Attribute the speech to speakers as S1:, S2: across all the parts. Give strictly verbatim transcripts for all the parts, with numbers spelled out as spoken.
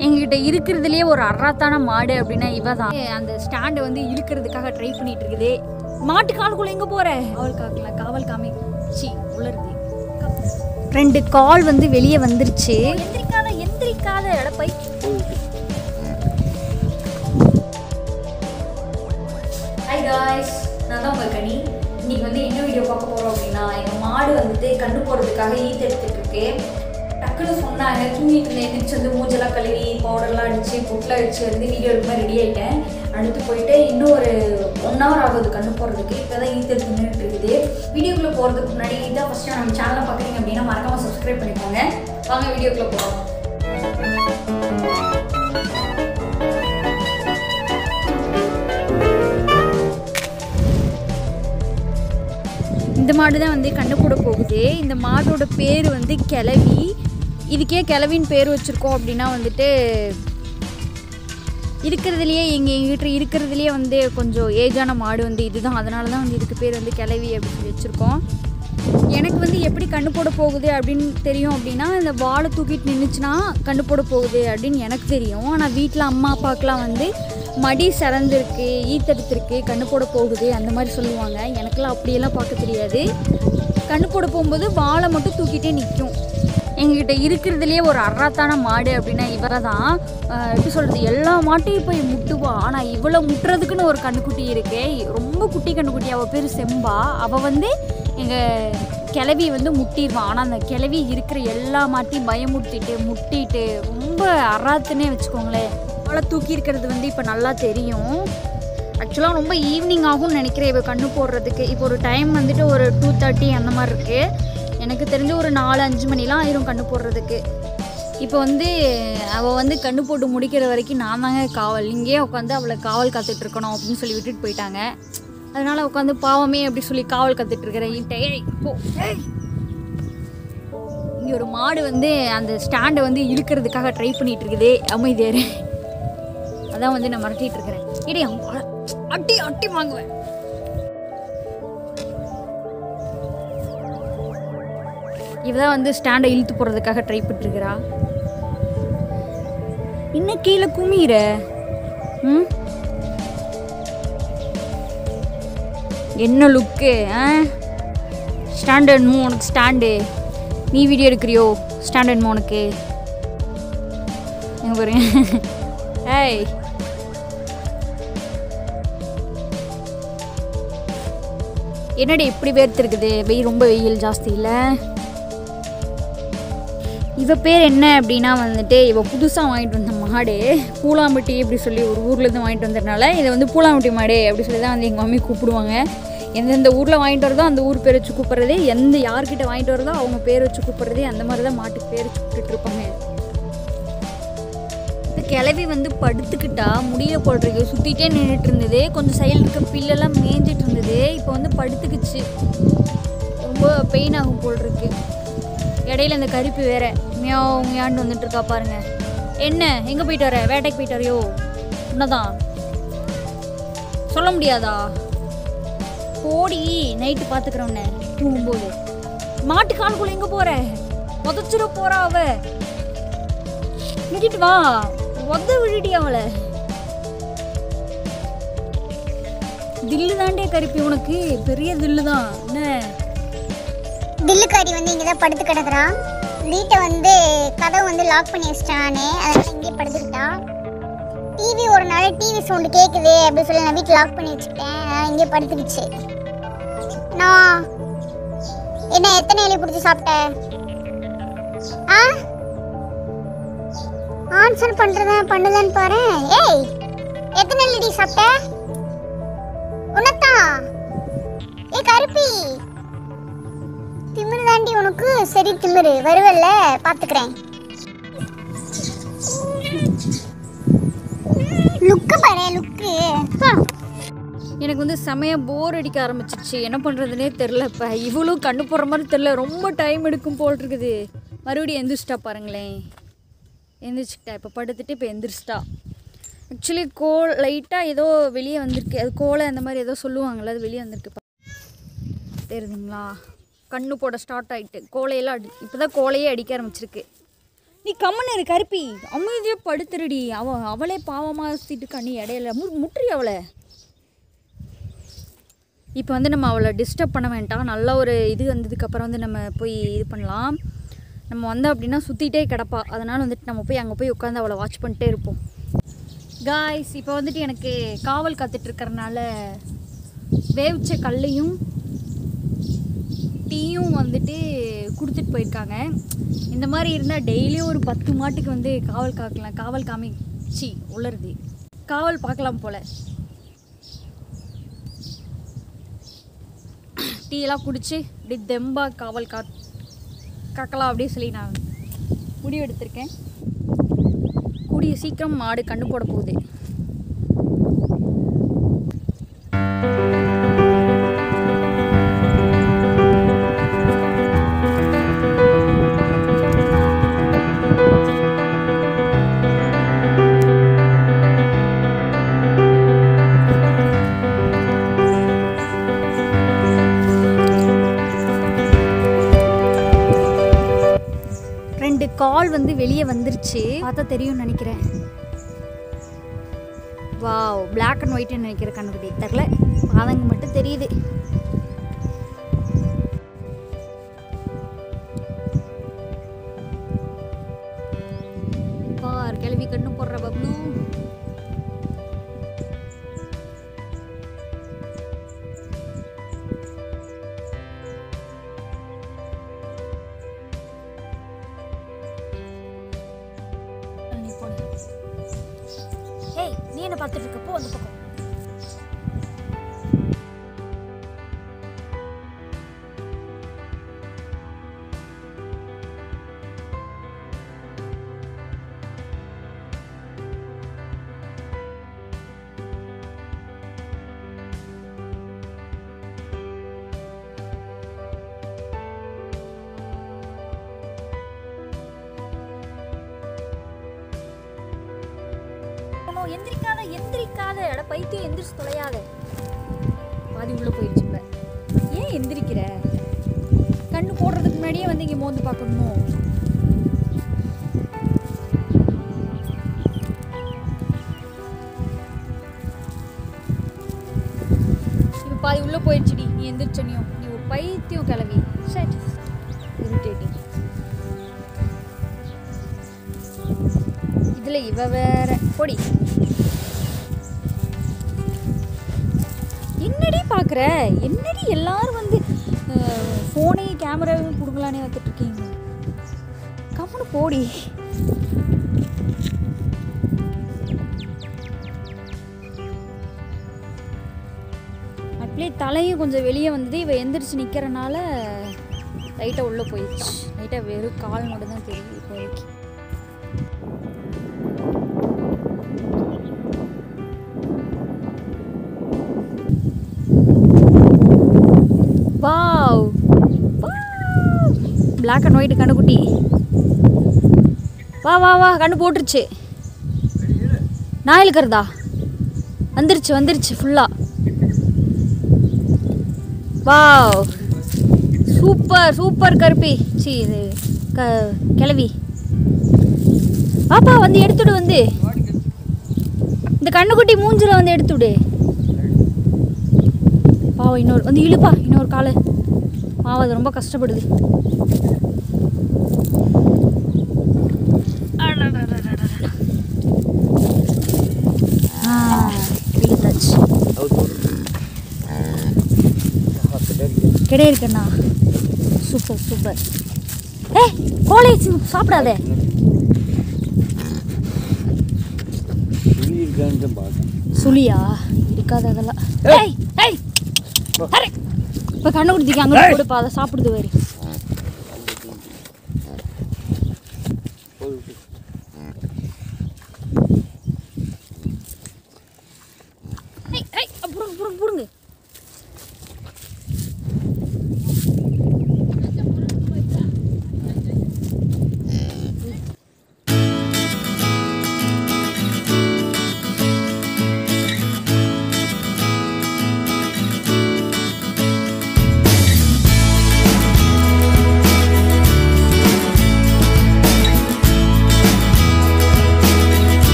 S1: எங்ககிட்ட இருக்கிறதுலேயே ஒரு அறாத்தான மாடு அப்படின்னா இவ தான். அந்த ஸ்டாண்டை வந்து இழுக்கிறதுக்காக ட்ரை பண்ணிட்டு இருக்குது. மாட்டு காலுக்குள்ள எங்கே போகிற? காவல் காக்கல காவல் காமி சி உளருது. ரெண்டு கால் வந்து வெளியே வந்துருச்சு. எந்திரிக்காத எந்திரிக்காத இடப்பை. ஹாய் காய்ஸ், நான் தான் உங்கள் கனி. இன்றைக்கி வந்து என்ன வீடியோ பார்க்க போகிறோம் அப்படின்னா, எங்கள் மாடு வந்துட்டு கண்டு போடுறதுக்காக ஈத்து எடுத்துகிட்டு இருக்கு. டக்குன்னு சொன்னாங்க, தூங்கிட்டு இருந்தேன். எந்திரிச்சு வந்து மூஞ்செல்லாம் கழுவி பவுடர்லாம் அடித்து பொட்டில் அடித்து வந்து வீடியோ எடுக்க மாதிரி ரெடி ஆகிட்டேன். அடுத்து போயிட்டு இன்னும் ஒரு ஒன் ஹவர் ஆகுது கண்டு போடுறதுக்கு. இப்போ தான் ஈத்து எடுத்து நின்றுட்டு இருக்குது. வீடியோக்குள்ளே போகிறதுக்கு முன்னாடி இதான் ஃபஸ்ட்டு நம்ம சேனலை பார்க்குறீங்க அப்படின்னா மறக்காமல் சப்ஸ்கிரைப் பண்ணிக்கோங்க. வாங்க வீடியோக்குள்ளே போகிறோம். இந்த மாடு தான் வந்து கண்டு போட போகுது. இந்த மாடோட பேர் வந்து கிளவி. இதுக்கே கிளவின்னு பேர் வச்சுருக்கோம் அப்படின்னா வந்துட்டு இருக்கிறதுலையே எங்கள் எங்கிட்ட இருக்கிறதுலையே வந்து கொஞ்சம் ஏஜான மாடு வந்து இதுதான். அதனால தான் வந்து இதுக்கு பேர் வந்து கிளவி அப்படின்னு சொல்லி வச்சுருக்கோம். எனக்கு வந்து எப்படி கண்டு போட போகுது அப்படின்னு தெரியும் அப்படின்னா, இந்த வாழை தூக்கிட்டு நின்றுச்சுன்னா கண்டு போட போகுது அப்படின்னு எனக்கு தெரியும். ஆனால் வீட்டில் அம்மா அப்பாவுக்குலாம் வந்து மடி சிறந்துருக்கு, ஈத்தெடுத்துருக்கு, கண்ணு போட போகுது அந்த மாதிரி சொல்லுவாங்க. எனக்கெல்லாம் அப்படியெல்லாம் பார்க்க தெரியாது. கண்ணு போட போகும்போது வாழை மட்டும் தூக்கிட்டே நிற்கும். எங்ககிட்ட இருக்கிறதுலையே ஒரு அறாத்தான மாடு அப்படின்னா இவரை தான். எப்படி சொல்கிறது, எல்லா மாட்டையும் போய் முட்டுவா. ஆனால் இவ்வளோ முட்டுறதுக்குன்னு ஒரு கண்ணுக்குட்டி இருக்கே, ரொம்ப குட்டி கண்ணுக்குட்டி. அவள் பேர் செம்பா. அவள் வந்து எங்கள் கிளவி வந்து முட்டிடுவான். ஆனால் அந்த கிளவி இருக்கிற எல்லா மாட்டையும் பயமுறுத்திட்டு முட்டிட்டு ரொம்ப அறாத்துன்னே வச்சுக்கோங்களேன். அவளை தூக்கி இருக்கிறது வந்து இப்போ நல்லா தெரியும். ஆக்சுவலாக ரொம்ப ஈவினிங் ஆகும்னு நினைக்கிறேன் இப்போ கண்ணு போடுறதுக்கு. இப்போ ஒரு டைம் வந்துட்டு ஒரு டூ தேர்ட்டி அந்த மாதிரி இருக்குது. எனக்கு தெரிஞ்சு ஒரு நாலு அஞ்சு மணிலாம் ஆயிரும் கண்ணு போடுறதுக்கு. இப்போ வந்து அவள் வந்து கண்ணு போட்டு முடிக்கிற வரைக்கும் நான் தாங்க காவல். இங்கேயே உட்காந்து அவளை காவல் காத்துட்ருக்கணும் அப்படின்னு சொல்லி விட்டுட்டு போயிட்டாங்க. அதனால் உட்காந்து பாவமே அப்படி சொல்லி காவல் காத்துட்ருக்கிறேன். இப்போ இங்கே ஒரு மாடு வந்து அந்த ஸ்டாண்டை வந்து இழுக்கிறதுக்காக ட்ரை பண்ணிகிட்டு இருக்குது. அமைதியாரு. அதான் வந்து நான் மிரட்டிட்டு இருக்கிறேன். இடையே அட்டி அட்டி வாங்குவேன். இவதான் வந்து ஸ்டாண்டை இழுத்து போடுறதுக்காக ட்ரை பண்ணிருக்கிறா. இன்னும் கீழே குமிற. ம் என்ன லுக்கு? ஸ்டாண்டர்ட் மூ உனக்கு ஸ்டாண்டு. நீ வீடியோ எடுக்கிறியோ ஸ்டாண்டர்ட் மூ உனக்கு? எங்க பாருங்க. ஏய் என்னடி இப்படி வேர்த்துருக்குது? வெயில் ரொம்ப வெயில் ஜாஸ்தி இல்லை. இவ பேர் என்ன அப்படின்னா வந்துட்டு இவள் புதுசாக வாங்கிட்டு வந்த மாடு. பூலாம்பட்டி அப்படி சொல்லி ஒரு ஊர்லேருந்து வாங்கிட்டு வந்ததுனால இதை வந்து பூலாம்பட்டி மாடு அப்படி சொல்லி தான் வந்து எங்கள் மம்மி கூப்பிடுவாங்க. எந்தெந்த ஊரில் வாங்கிட்டு வரதோ அந்த ஊர் பேர் வச்சு கூப்பிட்றதே, எந்த யார்கிட்ட வாங்கிட்டு வரதோ அவங்க பேர் வச்சு கூப்பிட்றதே, அந்த மாதிரி தான் மாட்டுக்கு பேர் வச்சு கூப்பிட்டு இருப்பாங்க. இந்த கிளவி வந்து படுத்துக்கிட்டா முடிய போடுறதுக்கு சுற்றிட்டே நின்றுட்டு இருந்தது. கொஞ்சம் சைடில் இருக்க பில்லெல்லாம் மேய்ஞ்சிட்டு இருந்தது. இப்போ வந்து படுத்துக்குச்சு. ரொம்ப பெயின் ஆகும் போல் இருக்கு. இடையில இந்த கருப்பு வேற மியாவும் மியாண்டு வந்துட்டு இருக்கா பாருங்க. என்ன எங்கே போயிட்டு வர? வேட்டைக்கு போயிட்டு வரையோ? உன்னதான் சொல்ல முடியாதா? போடி, நைட்டு பார்த்துக்கிறோன்னே தூங்கும்போது. மாட்டு காலுக்குள்ள எங்கே போகிற? உதச்சிட போகிறா அவ. விட்டுட்டு வா, உத விட்டுட்டி அவளை. தில்லு தாண்டே கருப்பி, உனக்கு பெரிய தில்லு தான். என்ன
S2: தில்லுக்காரி வந்து இங்கே தான் படுத்து கிடக்குறான். வீட்டை வந்து கதவை வந்து லாக் பண்ணி வச்சிட்டானே, அதனால இங்கே படுத்துக்கிட்டான். டிவி ஒரு நாள் டிவி சவுண்டு கேட்குது அப்படின்னு சொல்லி நான் வீட்டை லாக் பண்ணி வச்சுக்கிட்டேன். அதனால் இங்கே படுத்துக்கிச்சு. நான் என்ன எத்தனை இலை பிடிச்சி சாப்பிட்டேன்? ஆ ஆன்சர் பண்ணுறதா பண்ணுதான்னு பாரு. ஏய், எத்தனை இலடி சாப்பிட்ட? உனத்தான். ஏ கருப்பி, திமிரு தாண்டி உனக்கு. சரி திமிரு வருவல்ல, பார்த்துக்கிறேன். லுக்கு பாரு, லுக்கு.
S1: எனக்கு வந்து செமையாக போர் அடிக்க ஆரம்பிச்சிச்சு. என்ன பண்ணுறதுனே தெரில. இப்போ இவ்வளோ கண்ணு போடுற மாதிரி தெரில. ரொம்ப டைம் எடுக்கும் போல் இருக்குது. மறுபடியும் எந்திரிச்சிட்டா பாருங்களேன். எந்திரிச்சிக்கிட்டா இப்போ படுத்துட்டு இப்போ எந்திரிச்சிட்டா. ஆக்சுவலி கோல் லைட்டாக ஏதோ வெளியே வந்திருக்கு. அது கோலை அந்த மாதிரி ஏதோ சொல்லுவாங்கள்ல, அது வெளியே வந்திருக்கு. தெரியுதுங்களா? கண்ணு போட ஸ்டார்ட் ஆகிட்டு கோலையெல்லாம் அடி இப்போ தான் கோலையே அடிக்க ஆரம்பிச்சிருக்கு. நீ கம்மன்னு இரு கருப்பி, அமைதியாக படுத்துருடி. அவ அவளே பாவமாக சீட்டுக்கா, நீ இடையில மு முற்றி அவளை. இப்போ வந்து நம்ம அவளை டிஸ்டர்ப் பண்ண வேண்டாம். நல்ல ஒரு இது வந்ததுக்கப்புறம் வந்து நம்ம போய் இது பண்ணலாம். நம்ம வந்தோம் அப்படின்னா சுற்றிட்டே கிடப்பா. அதனால் வந்துட்டு நம்ம போய் அங்கே போய் உட்காந்து அவளை வாட்ச் பண்ணிட்டே இருப்போம். காய்ஸ், இப்போ வந்துட்டு எனக்கு காவல் காத்துட்ருக்கறனால வேவிச்ச கல்லையும் டீயும் வந்துட்டு கொடுத்துட்டு போயிருக்காங்க. இந்த மாதிரி இருந்தால் டெய்லியும் ஒரு பத்து மாட்டுக்கு வந்து காவல் காக்கலாம். காவல் காமிச்சி உளருது, காவல் பார்க்கலாம் போல். டீயெல்லாம் குடிச்சு இப்படி தெம்பா காவல் கா காக்கலாம் அப்படின்னு சொல்லி நான் முடிவு எடுத்திருக்கேன். கூடிய சீக்கிரம் மாடு கண்ணு போட போகுது. ரெண்டு கால் வந்து வெளியே வந்துருச்சு, பார்த்தா தெரியும்னு நினைக்கிறேன். வாவ், பிளாக் அண்ட் ஒயிட்னு நினைக்கிற கண்ணுக்குட்டி தெரில, பாதங்க மட்டும் தெரியுது. பார் கிளவி கண்ணு போடுற பப்ளு. ஏய், நீ என்ன பார்த்துட்டு இருக்க? போ அந்த பக்கம். எந்திரிக்காத எந்திரிக்காத எட பைத்தியம், எந்திரிச்சு தொலையாத. பாதி உள்ள போயிடுச்சு. இப்ப ஏன் எந்திரிக்கிற? கண்ணு போடுறதுக்கு முன்னாடியே வந்து இங்க மோந்து பார்க்கணுமோ? இப்ப பாதி உள்ள போயிடுச்சுடி. நீ எந்திரிச்சனியும் நீ ஒரு பைத்தியம் கிளவி. சரி, இரிட்டேட்டிங். இதுல இவ வேற பொடி. என்னடி பார்க்குற? என்னடி எல்லாரும் வந்து ஃபோனே கேமராவும் கொடுங்களானே வந்துட்டுருக்கீங்க? கம்முன்னு போடி. அப்படியே தலையும் கொஞ்சம் வெளியே வந்தது. இவ எந்திரிச்சு நிற்கிறனால லைட்டாக உள்ளே போயிடுச்சு. லைட்டாக வெறும் கால் மட்டும் தான் தெரியுது இப்போதைக்கு. வாவ், பிளாக் அண்ட் ஒயிட் கண்ணுக்குட்டி. வா வா வா, கண்ணு போட்டுருச்சு. நான் இழுக்கிறதா? வந்துருச்சு வந்துருச்சு ஃபுல்லாக. வாவ், சூப்பர் சூப்பர் கருப்பி. சி இது க கிளவி. பாப்பா வந்து எடுத்துடு. வந்து இந்த கண்ணுக்குட்டி மூஞ்சில் வந்து எடுத்துடு. பாவம், இன்னொரு வந்து இழுப்பா, இன்னொரு காலை. பாவம், அது ரொம்ப கஷ்டப்படுது. இழுத்தாச்சு. கிடையாது கண்ணா. Super super. ஏ கோலை சாப்பிடாதே. சுழியா இருக்காது அதெல்லாம். ஏய் ஏய், இப்போ கண்ணு குடிச்சிக்க அங்கே கொடுப்பா, அதை சாப்பிடுது வேறு. புடுங்க புடுங்க புடுங்க.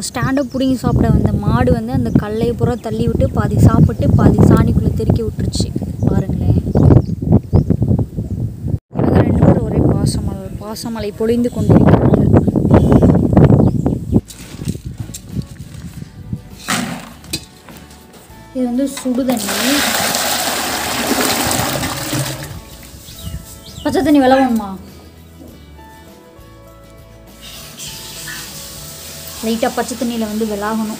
S1: ஸ்டாண்டப் பிடிங்கி சாப்பிட வந்த மாடு வந்து அந்த கல்லையை பூரா தள்ளி விட்டு பாதி சாப்பிட்டு பாதி சாணிக்குள்ளே தெருக்கி விட்டுருச்சு பாருங்களேன். இவங்க ரெண்டு பேரும் ஒரே பாசமலை பாசமலை பொழிந்து கொண்டிருக்கிறார்கள். இது வந்து சுடுதண்ணி. பச்சை தண்ணி விளவணுமா? லைட்டாக பச்சை தண்ணியில் வந்து விளாகணும்.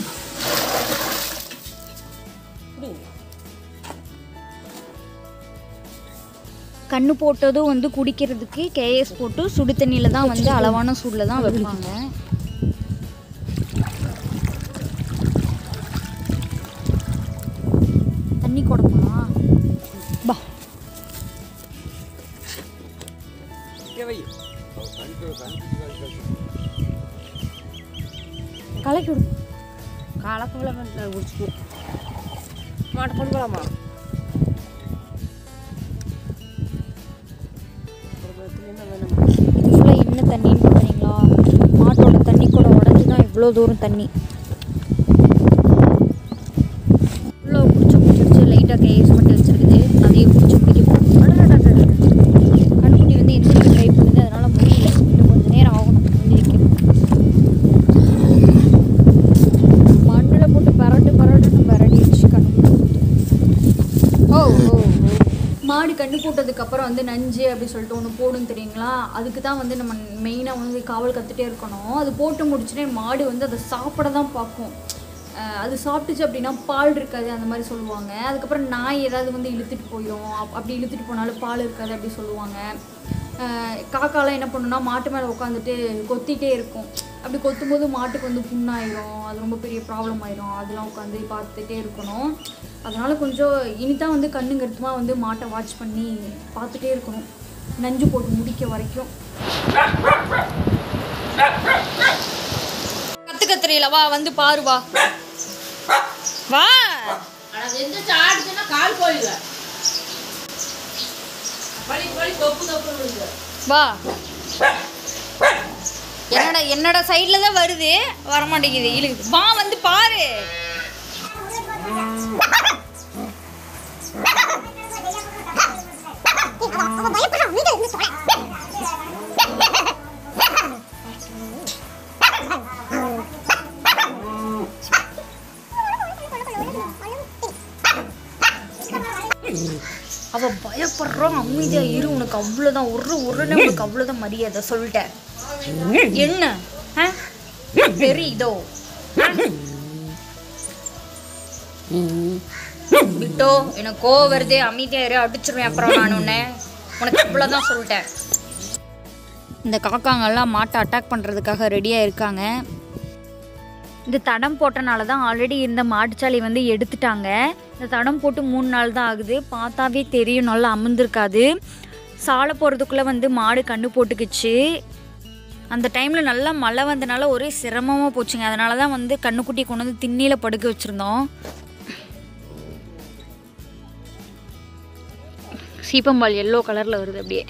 S1: கண்ணு போட்டதும் வந்து குடிக்கிறதுக்கு கேஎஸ் போட்டு சுடு தண்ணியில் தான் வந்து அளவான சூடில் தான் வைப்பாங்க. தண்ணி கொடுமா பா கலக்கி விடு.
S3: கலக்கல குடிச்சு மாட்டை கொடுக்கலாமா?
S1: இது ஃபுல்லாக என்ன தண்ணின்னு பார்த்தீங்களா? மாட்டோட தண்ணி கூட உடஞ்சி தான் இவ்வளோ தூரம் தண்ணி. இவ்வளோ பிடிச்சி பிடிச்சிருச்சு. லைட்டாக கேஸ் மட்டும் வச்சுருக்குது. அதையும் பிடிச்சி பிடிக்க கண்ணுக்குட்டி வந்து எந்திரிக்க ட்ரை பண்ணுது. அதனால் முடியல. இன்னும் கொஞ்சம் நேரம் ஆகணும் எந்திரிக்க. மண்ணில் போட்டு பரட்டு பரட்டுன்னு பரடிடுச்சு கண்ணுக்குட்டி. ஓ ஓ மாடு கண்ணு போட்டதுக்கப்புறம் வந்து நஞ்சு அப்படி சொல்லிட்டு ஒன்று போடும் தெரியுங்களா? அதுக்கு தான் வந்து நம்ம மெயினாக வந்து காவல் கற்றுட்டே இருக்கணும். அது போட்டு முடிச்சுட்டே மாடு வந்து அதை சாப்பிட தான் பார்க்கும். அது சாப்பிட்டுச்சு அப்படின்னா பால் இருக்காது அந்த மாதிரி சொல்லுவாங்க. அதுக்கப்புறம் நாய் ஏதாவது வந்து இழுத்துட்டு போயிடும். அப் அப்படி இழுத்துட்டு போனாலும் பால் இருக்காது அப்படி சொல்லுவாங்க. காக்காலாம் என்ன பண்ணுன்னா மாட்டு மேலே உட்காந்துட்டு கொத்திகிட்டே இருக்கும். அப்படி கொத்தும் போது மாட்டுக்கு வந்து புண்ணாயிரும். அது ரொம்ப பெரிய ப்ராப்ளம் ஆயிரும். அதெல்லாம் உட்காந்து பார்த்துட்டே இருக்கணும். அதனால் கொஞ்சம் இனிதான் வந்து கண்ணுங்கருத்துமாக வந்து மாட்டை வாட்ச் பண்ணி பார்த்துட்டே இருக்கணும் நஞ்சு போட்டு முடிக்க வரைக்கும். கற்றுக்க தெரியல. வா வந்து பாரு. வா வா வா. என்னோட என்னோட சைடில் தான் வருது, வரமாட்டேங்குது, இழுக்குது. வா வந்து பாரு. அவ பயப்படுறான். அமைதியா இரு, உனக்கு அவ்வளோதான். ஒரு உடனே உனக்கு அவ்வளோதான் மரியாதை சொல்லிட்டேன். என்ன தெரியுதோ விட்டோ? எனக்கு கோவம் வருது, அமைதியா இரு, அடிச்சிருவேன் அப்புறம் நான் உன்னை. உனக்கு அவ்வளோதான் சொல்லிட்டேன். இந்த காக்காங்கெல்லாம் மாட்டை அட்டாக் பண்ணுறதுக்காக ரெடியாக இருக்காங்க. இந்த தடம் போட்டனால தான் ஆல்ரெடி இருந்த மாட்டுச்சாலி வந்து எடுத்துட்டாங்க. இந்த தடம் போட்டு மூணு நாள் தான் ஆகுது. பார்த்தாவே தெரியும், நல்லா அமர்ந்திருக்காது. சாலை போகிறதுக்குள்ளே வந்து மாடு கண்ணு போட்டுக்குச்சு. அந்த டைமில் நல்லா மழை வந்தனால ஒரே சிரமமாக போச்சுங்க. அதனால தான் வந்து கண்ணுக்குட்டி கொண்டு வந்து திண்ணியில் படுக்க வச்சுருந்தோம். சீப்பம்பால் எல்லோ கலரில் வருது அப்படியே.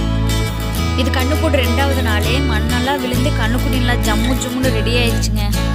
S1: இது கண்ணு போட்டு ரெண்டாவது நாளே மண்ணெல்லாம் விழுந்து கண்ணுக்குட்டி நல்லா ஜம்மு ஜம்முன்னு ரெடி ஆயிடுச்சுங்க.